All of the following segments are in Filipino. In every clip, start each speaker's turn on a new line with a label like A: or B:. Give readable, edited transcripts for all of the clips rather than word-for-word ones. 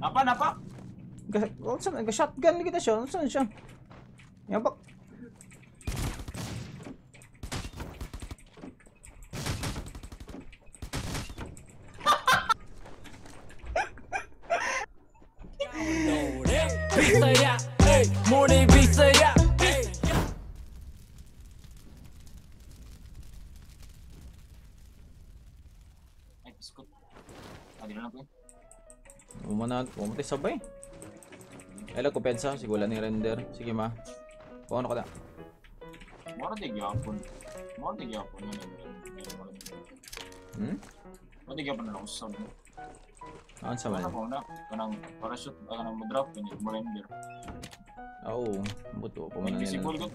A: Napa?
B: Shotgun kita siya. Saan siya? Yabak.
C: Bisaya, hey, muni Bisaya.
A: Ay, biskot. Adi na lang po.
B: Pumatay sabay. Ela ko pensa, sige wala ning render. Sige ma. Kung ano ka na.
A: Mora di gyapon. Mora di gyapon na usab.
B: Ano sa man?
A: Ano kanang parachute kanang mo-drop ni mo render.
B: Oo, buto pa man
A: Invisible
B: nila.
A: gud.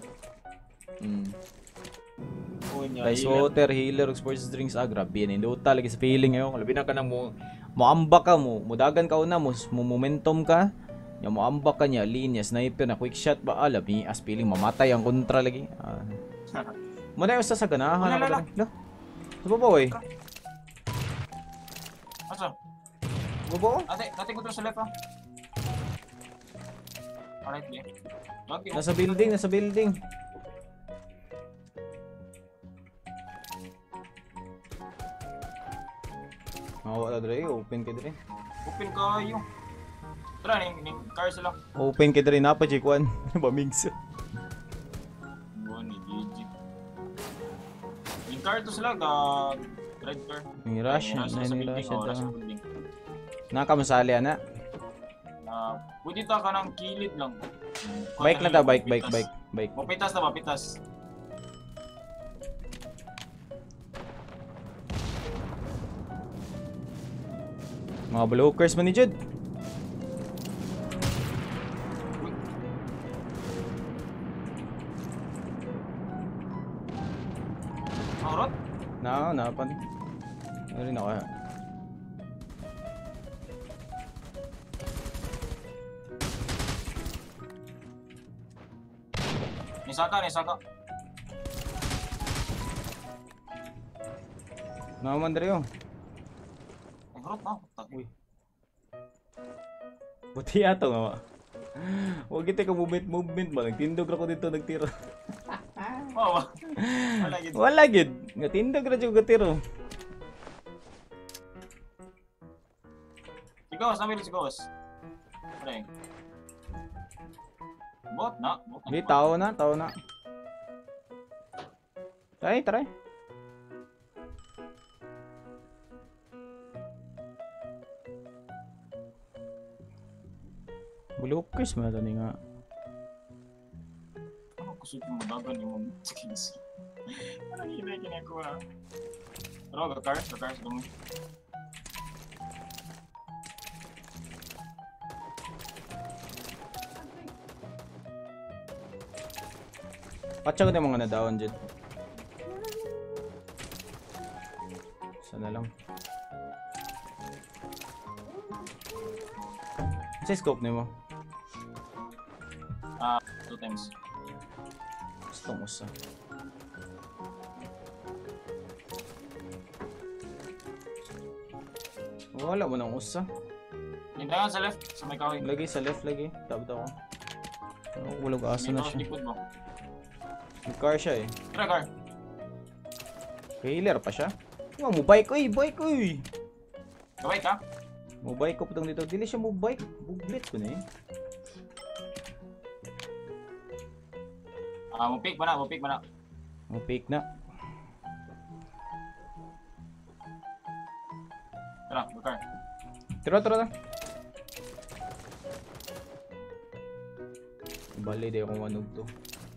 B: Rice water, healer, sports drinks, grabe yan. Hindi uta lagi sa feeling ngayon. Labi na ka nang moambak ka mo, mudagan ka una mo, momentum ka. Yung moambak ka niya, linya, sniper na quick shot ba? Labi, as feeling mamatay ang kontra lagi. Muna yung sa ganahan.
A: Wala.
B: Sa baba eh.
A: Asa?
B: Baba?
A: Ate ko to sa left ah. Alright, yeah.
B: Nasa building. Wala dre, open ka dre.
A: Open kayo. Tara, ning car sila.
B: Open ka dre, napa J1. Bamigsa.
A: Ni GG. Ning car to sila, red car.
B: Yung rush,
A: Nasa building.
B: Nakamasali na.
A: Pwede ta ka ng kilid lang.
B: Bike na ta, bike.
A: Mapitas na, mapitas.
B: Mga blockers man ni Jud.
A: Arot?
B: Napan. Ano rin ako.
A: Nisaka.
B: Naman dre yo.
A: Arot na.
B: Uy. Buti ato nga. Huwag kita ka movement ba? Nagtindog ako dito, nagtiro.
A: Oo.
B: Wala gid. Ngatindog ra jud gatiro.
A: Sigawas, sigawas. Pre. Bot na.
B: Di tao na. Try. Blockers man ito nga.
A: Ano kusog mo dagan yung skills? Parang hinay ko ha. Pero car sa dumi.
B: Patsa ko na mga na-down dyan. Sana lang. Sa scope na mo?
A: 2 times.
B: Gusto mo sa. Wala mo nang usa.
A: Hintayan sa left, sa may kahoy.
B: Lagi sa left lagi. Tabot ako. Walog asa na siya. May car siya eh.
A: Tara car.
B: Kailer pa siya. Mo bike oy.
A: Gaway ka?
B: Mo bike ko putang dito. Dili siya mo bike. Buglit ko na eh.
A: Mo pick ba na?
B: Mo pick na.
A: Tara, go car.
B: Tara. Bali di ako manog to.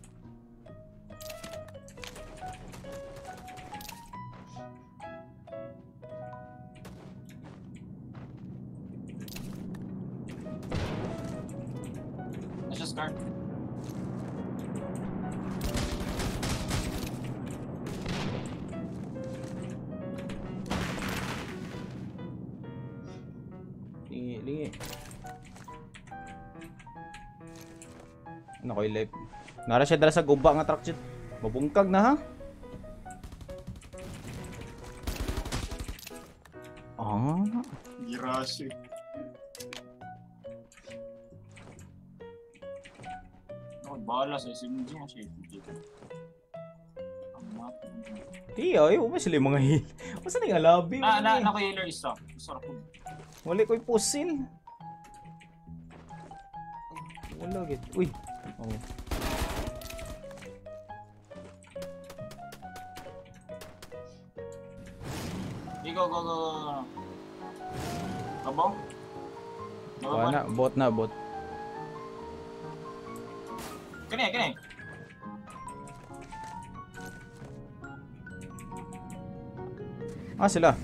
A: Let's just car.
B: Lingi. Ano ko i-live? Nara siya dala sa guba nga truck dyan. Mabungkag na ha?
A: Girasyo. Bahala sa SMG nga siya.
B: Di ay, may sila yung mga heal. Masa na yung alabi?
A: Na-healer isa. Sarap po.
B: Wala ko yung pusil. Wala git. Uy. Oh.
A: Go. Abo?
B: Na, bot na, bot.
A: Kani.
B: Ah, sila.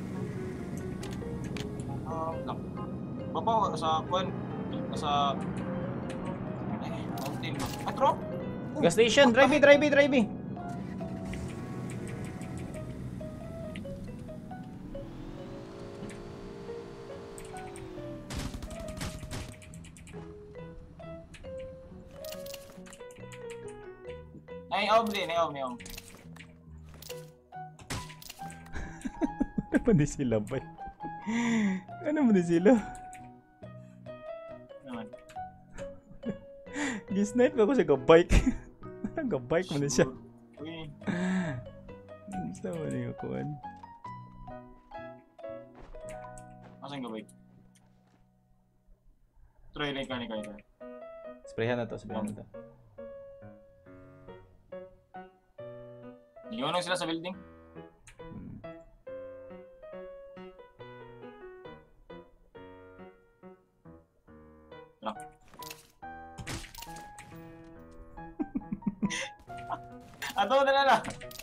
A: Babaw sa kwan. Sa mountain ba? Atro?
B: Gas station, drive.
A: Ay, om din.
B: Ano man din sila ba? Ano man din sila?
A: Naman.
B: Gisnight ba ako sa gabike? Gabike mo na siya.
A: Uy.
B: Gusto mo na yung kuhan.
A: Asan ka ba? Try lang ka.
B: Sprayhan na to.
A: Iyon sila sa building. Ato na lang.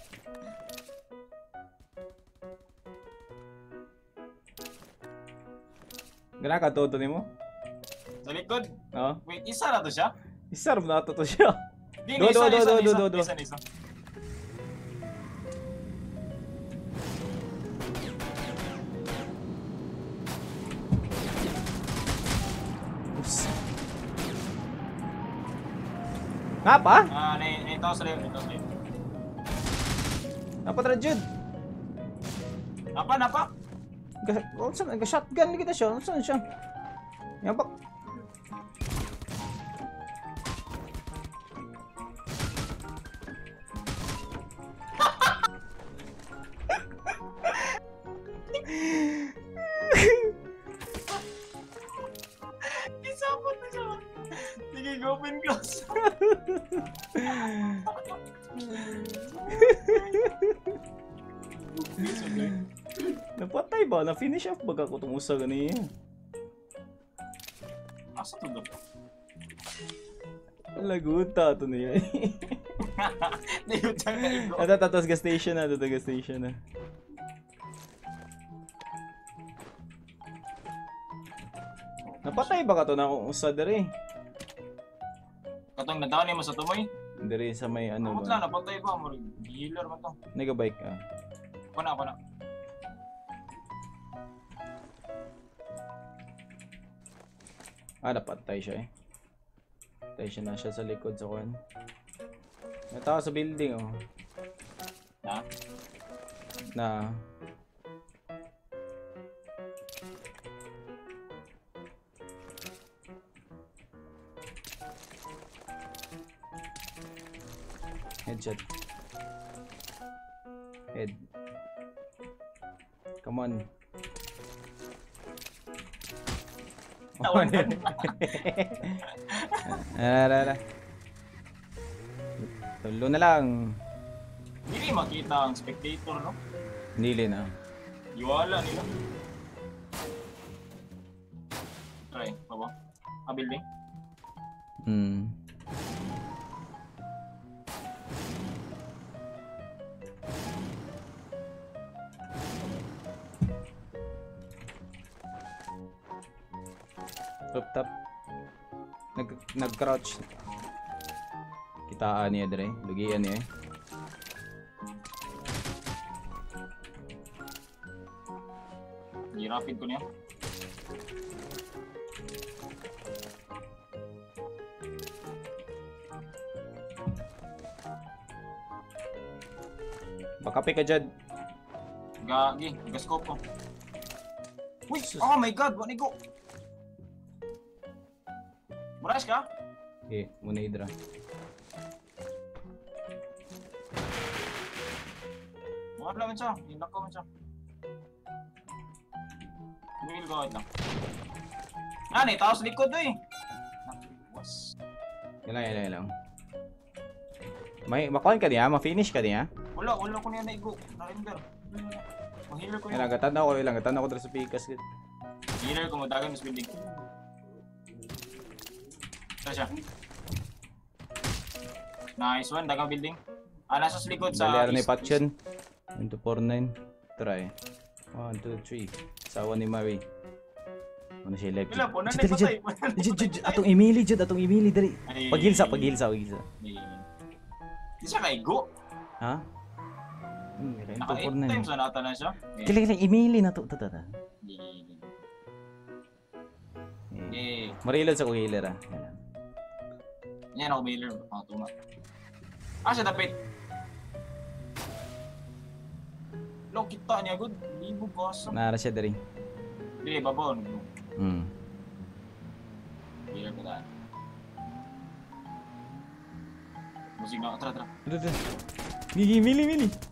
B: Gana ka toto nimo?
A: Sa likod.
B: Oo.
A: Wait, isa na to siya?
B: Isa rin na to siya.
A: Do. Isa.
B: Nga pa?
A: Ito sa live.
B: Napatra Jud.
A: Napa?
B: Shotgun kita siya. Saan siya? Yapak.
A: Isapot na siya. Sige, open close.
B: Napatay ba? Na-finish off baga ko itong usa ganiya.
A: Asa to daw?
B: Laguta ito niya. Ito, tatas gas station na. Napatay ba ka ito na usa dere?
A: Katong nadaan mo sa tumoy?
B: Dere sa may ano
A: Amot
B: ba?
A: lang, napatay ba? Healer ba to?
B: Nagabike ka.
A: Pana.
B: Napatay siya eh. Patay siya na siya sa likod sa kwan. Natawa sa building oh. Na. Headshot. Head. Come on. Tulo na lang.
A: Hindi makita ang spectator, no?
B: Hindi na.
A: Iwala nila. Try, baba. Building.
B: Rooftop. Nag-crouch. Kitaan niya dre, lugian niya eh.
A: Rapid ko niya.
B: Bakape ka dyan.
A: Gagi, gaskop ko. Uy! Oh my god! Wani ko! Murash ka?
B: Okay, muna hidra.
A: Wala man siya. Hindak ko man siya. Tumigil ko lang. Ano eh, tao sa likod eh. Nakikwas.
B: Ilang. May makuha ka niya, ma-finish ka niya.
A: Wala ko niya naigo. Na-render. Healer ko yun.
B: Ilang ako dito sa pikas.
A: Healer ko, madagan mas building. Saan siya? Nice one, dagang building. Nasa sa likod sa
B: Dali, ni Patchen. 249. Try. 1, 2, 3. Sawa ni Marie. Ano siya left?
A: Wala po, nanay patay.
B: Atong Emily, dali. Paghilsa.
A: Di siya kaigo.
B: Ha?
A: Naka 8 times na nata na siya.
B: Kailan Emily na to. Marilad sa healer ah.
A: Yan ako healer, pangatuma. Siya dapat. Lo, kita niya good. Libo boss.
B: Nara siya dari.
A: Hindi, babaw. Healer ko daan. Musik na, tara.
B: Gigi, mili.